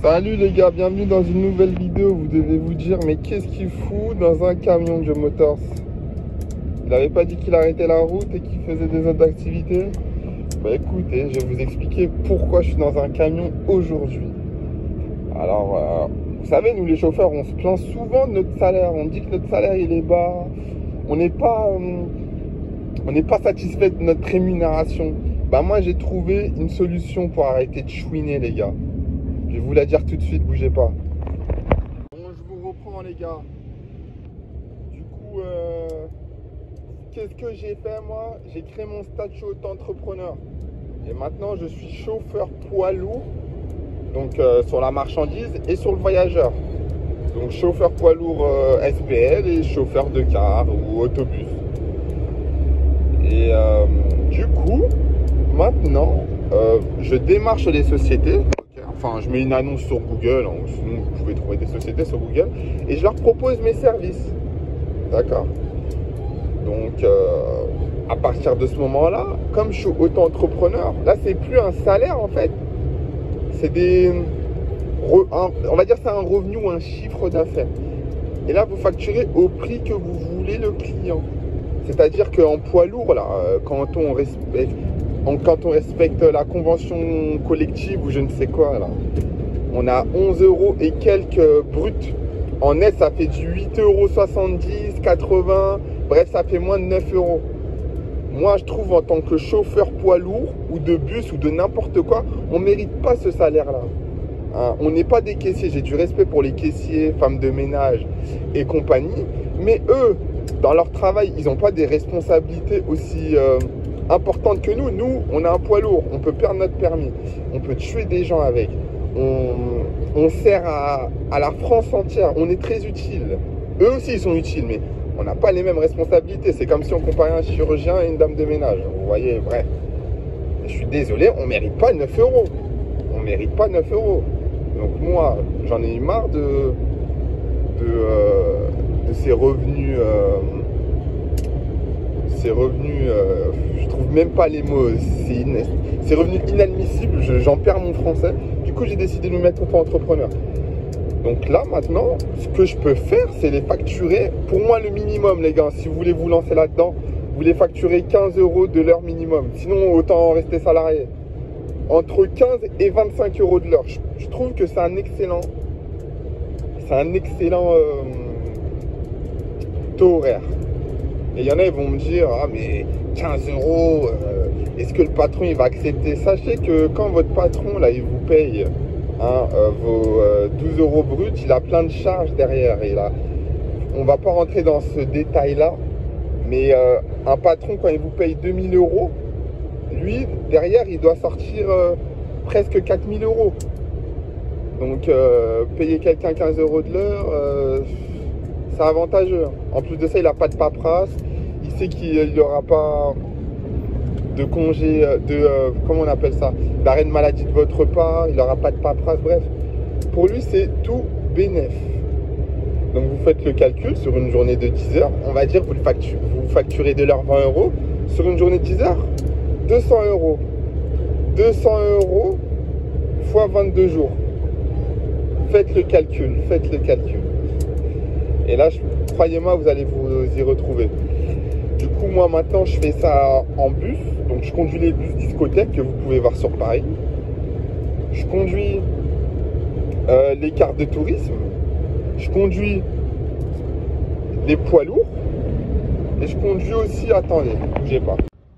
Salut les gars, bienvenue dans une nouvelle vidéo. Vous devez vous dire, mais qu'est-ce qu'il fout dans un camion Joe Motors? Il n'avait pas dit qu'il arrêtait la route et qu'il faisait des autres activités? Bah écoutez, je vais vous expliquer pourquoi je suis dans un camion aujourd'hui. Alors, vous savez, nous les chauffeurs, on se plaint souvent de notre salaire. On dit que notre salaire il est bas. On n'est pas satisfait de notre rémunération. Bah moi j'ai trouvé une solution pour arrêter de chouiner les gars. Je vais vous la dire tout de suite, bougez pas. Bon, je vous reprends les gars. Du coup, qu'est-ce que j'ai fait moi? J'ai créé mon statut auto-entrepreneur. Et maintenant, je suis chauffeur poids lourd. Donc, sur la marchandise et sur le voyageur. Donc, chauffeur poids lourd SPL et chauffeur de car ou autobus. Et du coup, maintenant, je démarche les sociétés. Enfin, je mets une annonce sur Google, hein, sinon vous pouvez trouver des sociétés sur Google, et je leur propose mes services. D'accord? Donc, à partir de ce moment-là, comme je suis auto-entrepreneur, là, c'est plus un salaire en fait. C'est on va dire c'est un revenu ou un chiffre d'affaires. Et là, vous facturez au prix que vous voulez le client. C'est-à-dire qu'en poids lourd, là, quand on respecte la convention collective ou je ne sais quoi, là, on a 11 euros et quelques bruts. En net, ça fait du 8,70 €, 80, bref, ça fait moins de 9 euros. Moi, je trouve en tant que chauffeur poids lourd ou de bus ou de n'importe quoi, on ne mérite pas ce salaire-là. Hein, on n'est pas des caissiers. J'ai du respect pour les caissiers, femmes de ménage et compagnie. Mais eux, dans leur travail, ils n'ont pas des responsabilités aussi importantes que nous. Nous, on a un poids lourd. On peut perdre notre permis. On peut tuer des gens avec. On sert à la France entière. On est très utile. Eux aussi, ils sont utiles, mais on n'a pas les mêmes responsabilités. C'est comme si on comparait un chirurgien et une dame de ménage. Vous voyez, bref. Je suis désolé, on ne mérite pas 9 euros. On ne mérite pas 9 euros. Donc moi, j'en ai eu marre de ces revenus. Je trouve même pas les mots. Ces revenus inadmissibles. J'en perds mon français. Du coup, j'ai décidé de me mettre auto-entrepreneur. Donc là, maintenant, ce que je peux faire, c'est les facturer. Pour moi, le minimum, les gars, si vous voulez vous lancer là-dedans, vous les facturez 15 euros de l'heure minimum. Sinon, autant rester salarié. Entre 15 et 25 euros de l'heure. Je trouve que c'est un excellent taux horaire. Et il y en a, ils vont me dire, ah mais 15 euros, est-ce que le patron il va accepter? Sachez que quand votre patron là, il vous paye vos 12 euros bruts, il a plein de charges derrière. Et là, on va pas rentrer dans ce détail-là, mais un patron, quand il vous paye 2000 euros, lui, derrière, il doit sortir presque 4000 euros. Donc, payer quelqu'un 15 euros de l'heure, c'est avantageux. En plus de ça, il n'a pas de paperasse. Il sait qu'il n'aura pas de congé, comment on appelle ça, d'arrêt de maladie de votre part. Il n'aura pas de paperasse. Bref, pour lui, c'est tout bénef. Donc, vous faites le calcul sur une journée de 10 heures. On va dire que vous facturez de l'heure 20 euros. Sur une journée de 10 heures, 200 euros. 200 euros fois 22 jours. Faites le calcul, faites le calcul. Et là, croyez-moi, vous allez vous y retrouver. Du coup, moi, maintenant, je fais ça en bus. Donc, je conduis les bus discothèques que vous pouvez voir sur Paris. Je conduis les cartes de tourisme. Je conduis les poids lourds. Et je conduis aussi, attendez, bougez pas.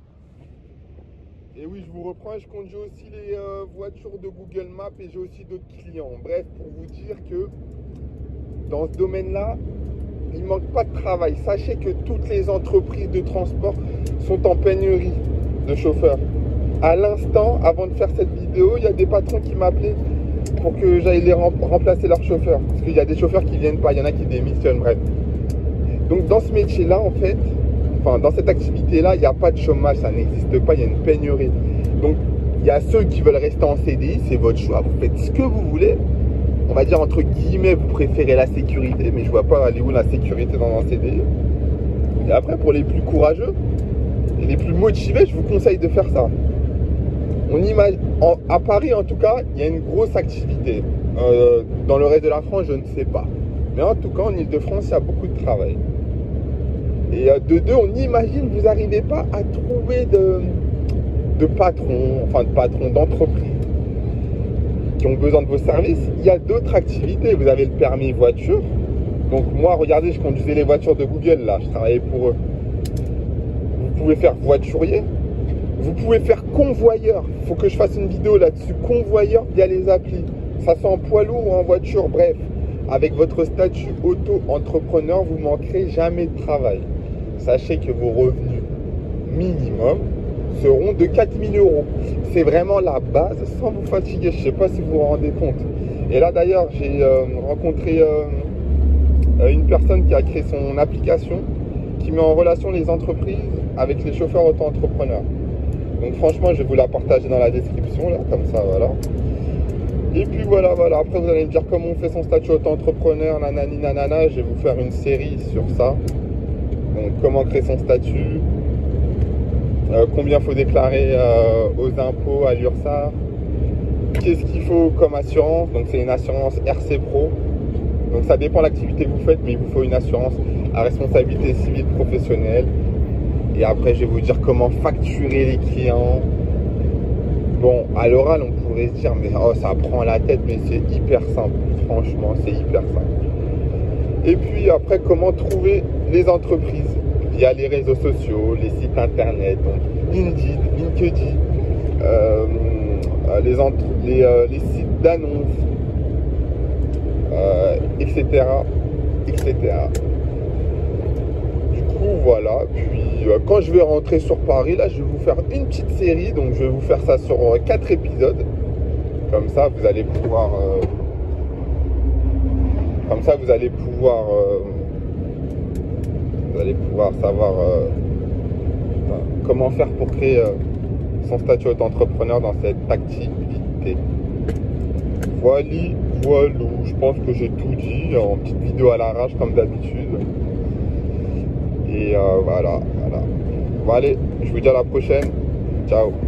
Et oui, je vous reprends, je conduis aussi les voitures de Google Maps et j'ai aussi d'autres clients. Bref, pour vous dire que dans ce domaine-là, il ne manque pas de travail. Sachez que toutes les entreprises de transport sont en pénurie de chauffeurs. À l'instant, avant de faire cette vidéo, il y a des patrons qui m'appelaient pour que j'aille les remplacer leurs chauffeurs. Parce qu'il y a des chauffeurs qui ne viennent pas, il y en a qui démissionnent, bref. Donc dans ce métier-là, en fait, enfin dans cette activité-là, il n'y a pas de chômage, ça n'existe pas, il y a une pénurie. Donc il y a ceux qui veulent rester en CDI, c'est votre choix, vous faites ce que vous voulez. On va dire entre guillemets, vous préférez la sécurité, mais je vois pas aller où la sécurité dans un CDI. Et après, pour les plus courageux et les plus motivés, je vous conseille de faire ça. On imagine, à Paris en tout cas, il y a une grosse activité. Dans le reste de la France, je ne sais pas. Mais en tout cas, en Ile-de-France, il y a beaucoup de travail. Et de deux, on imagine, vous n'arrivez pas à trouver de patrons, d'entreprises qui ont besoin de vos services. Il y a d'autres activités. Vous avez le permis voiture. Donc moi, regardez, je conduisais les voitures de Google, là. Je travaillais pour eux. Vous pouvez faire voiturier. Vous pouvez faire convoyeur. Il faut que je fasse une vidéo là-dessus. Convoyeur via les applis. Ça soit en poids lourd ou en voiture. Bref, avec votre statut auto-entrepreneur, vous ne manquerez jamais de travail. Sachez que vos revenus minimum seront de 4 000 euros. C'est vraiment la base sans vous fatiguer. Je ne sais pas si vous vous rendez compte. Et là d'ailleurs, j'ai rencontré une personne qui a créé son application qui met en relation les entreprises avec les chauffeurs auto-entrepreneurs. Donc franchement, je vais vous la partager dans la description, là, comme ça, voilà. Et puis voilà. Après, vous allez me dire comment on fait son statut auto-entrepreneur, nanani, nanana. Je vais vous faire une série sur ça. Donc, comment créer son statut, combien il faut déclarer aux impôts, à l'URSSAF, qu'est-ce qu'il faut comme assurance. Donc, c'est une assurance RC Pro. Donc, ça dépend de l'activité que vous faites, mais il vous faut une assurance à responsabilité civile professionnelle. Et après, je vais vous dire comment facturer les clients. Bon, à l'oral, on pourrait se dire, mais oh, ça prend la tête, mais c'est hyper simple. Franchement, c'est hyper simple. Et puis après, comment trouver les entreprises via les réseaux sociaux, les sites internet, donc LinkedIn, les sites d'annonces, etc., etc. Du coup, voilà. Puis quand je vais rentrer sur Paris, là, je vais vous faire une petite série. Donc, je vais vous faire ça sur 4 épisodes. Comme ça, vous allez pouvoir... vous allez pouvoir savoir comment faire pour créer son statut auto-entrepreneur dans cette activité. Voilà. Je pense que j'ai tout dit en petite vidéo à l'arrache comme d'habitude. Et voilà. Bon, allez, je vous dis à la prochaine. Ciao.